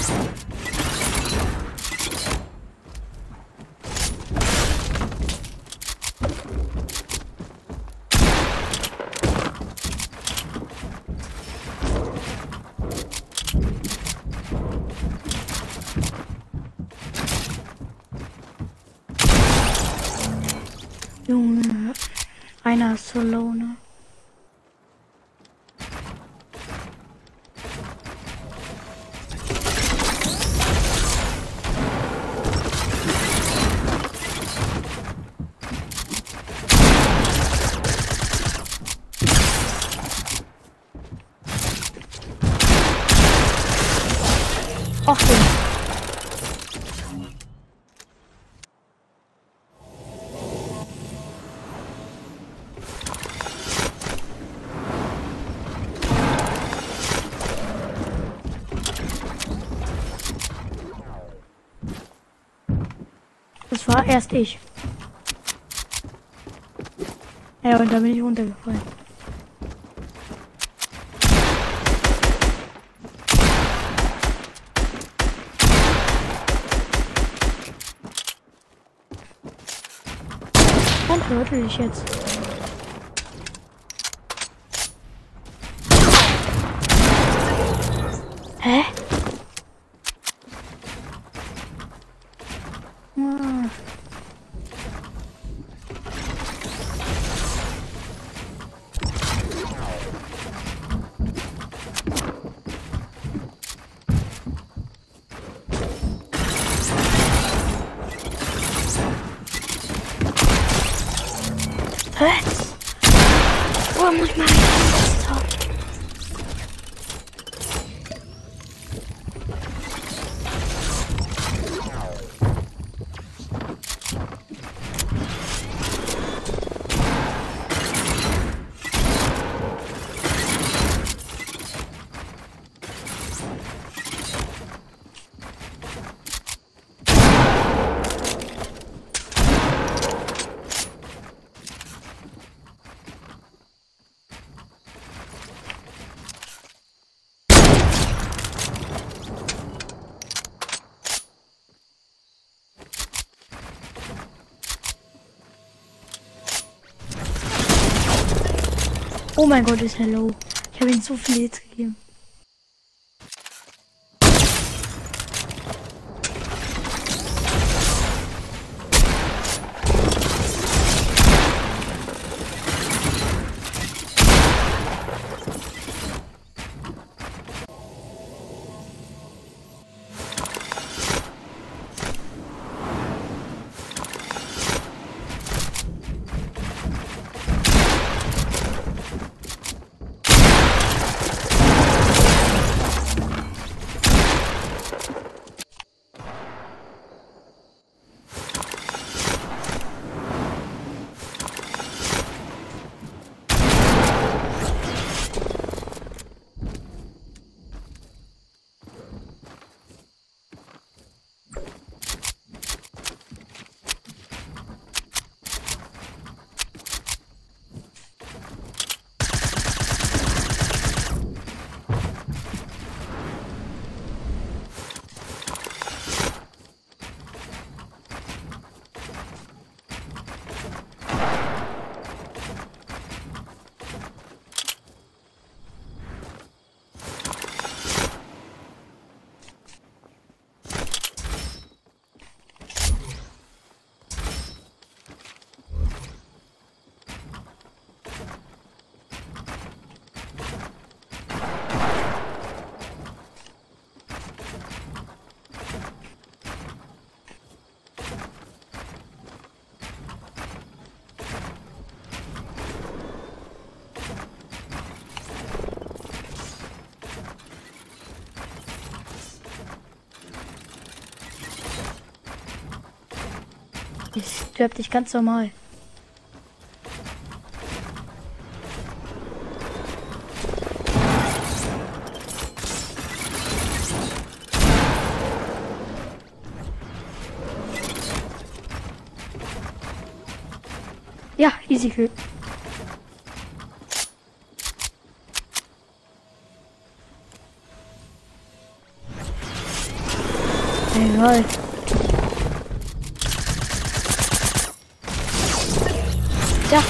Junge, einer ist so low, ne? Ach so. Das war erst ich. Ja, und da bin ich runtergefallen. Und hörte dich jetzt. Hä? Ah. Hä? Oh, muss ich mal stoppen. Oh mein Gott, ist hello. Ich habe ihm so viel Hits gegeben. Ich stirb dich ganz normal. Ja, easy kill. Egal. Ja.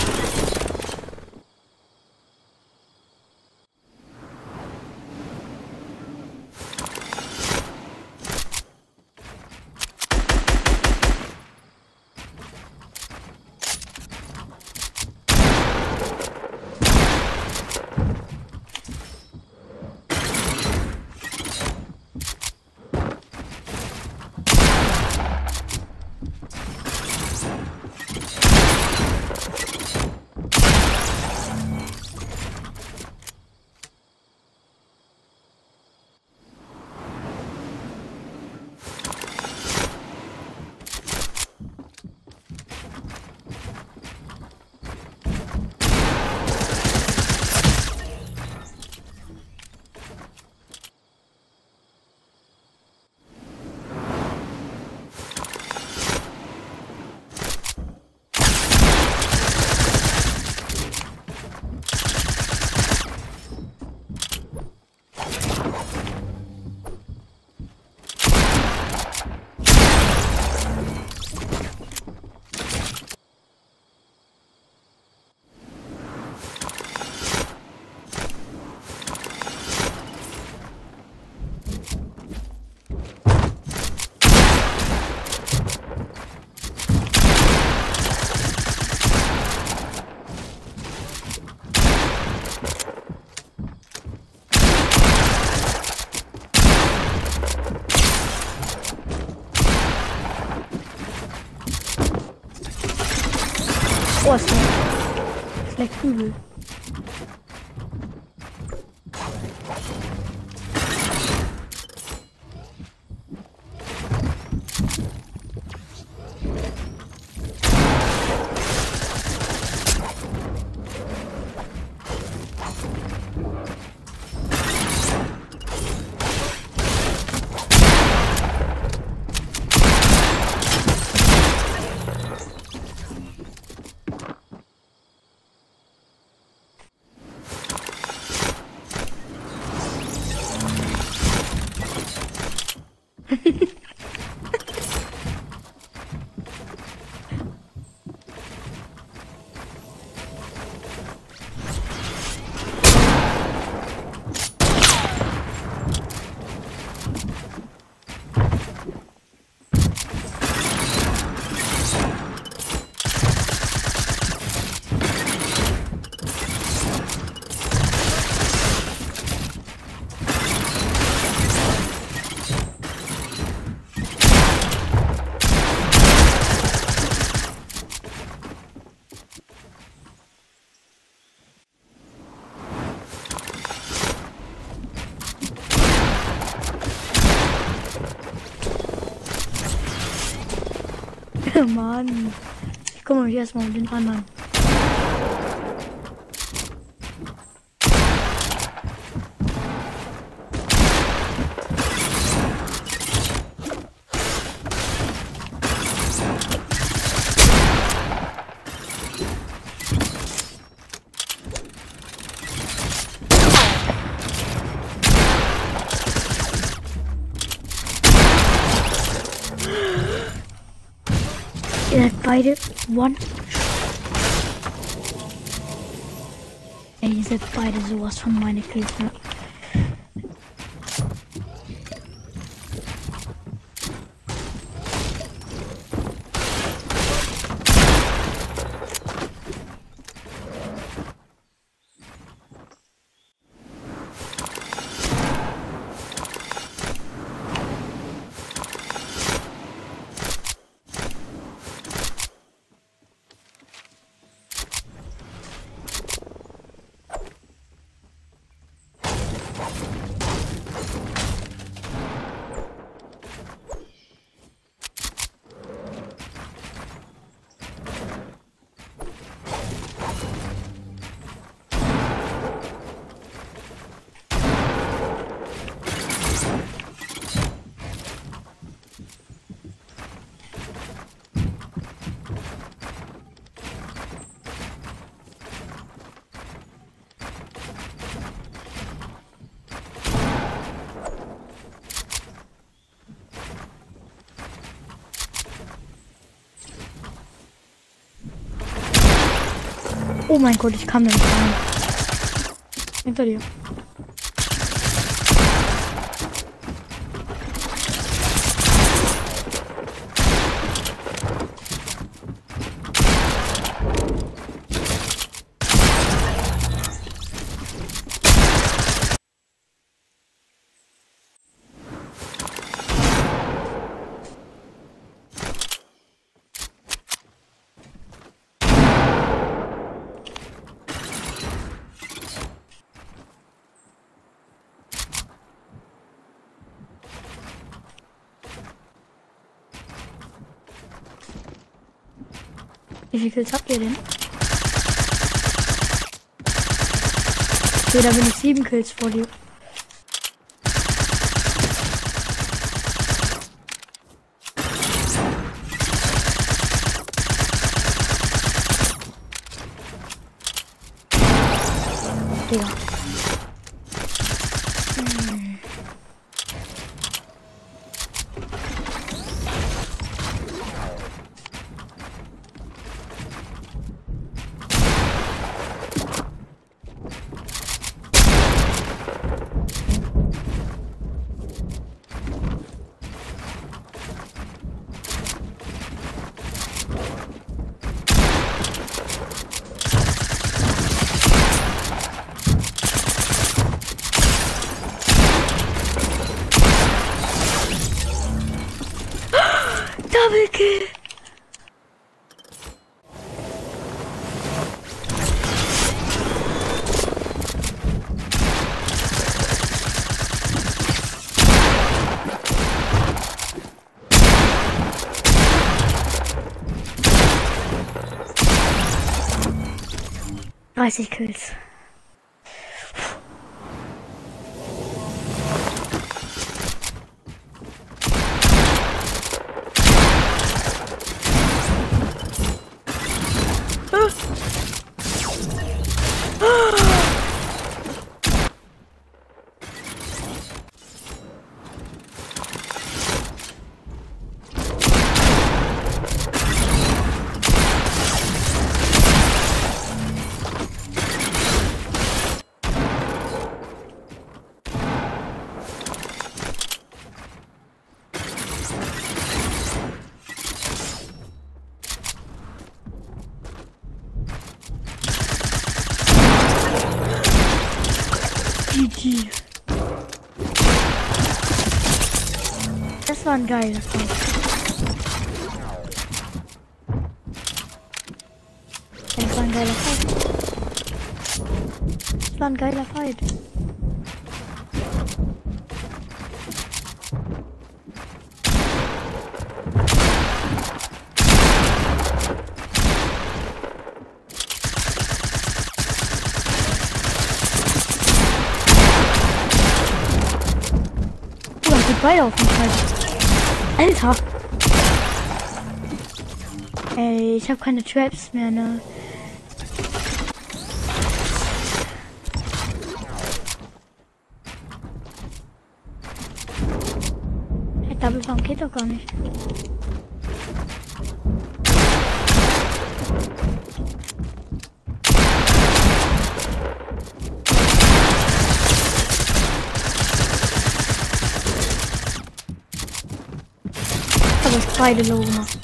Oh, es leckt übel. Mann. Ich kümmere mich erstmal um den anderen. Ihr seid beide one. Ey, ihr seid beide sowas von meine Kills, ne? Oh mein Gott, ich kam da nicht rein. Hinter dir. Wie viele Kills habt ihr denn? Okay, da bin ich 7 Kills vor dir. Digga. Double Kill. Dreißig Kills. GG. Das war ein geiler Fight. Das war ein geiler Fight. Das war ein geiler Fight. Beide auf mich halt. Alter. Ey, ich habe keine Traps mehr, ne? Hey, Double Pump geht doch gar nicht. Aber ich beide low gemacht.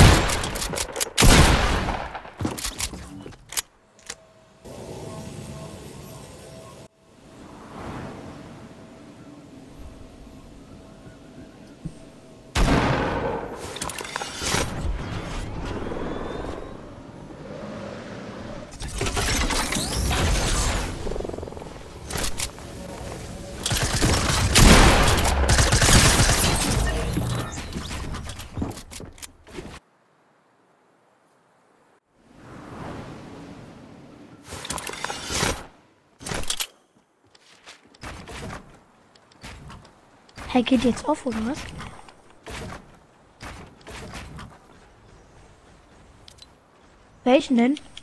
Hey, geht jetzt auf oder was? Welchen denn?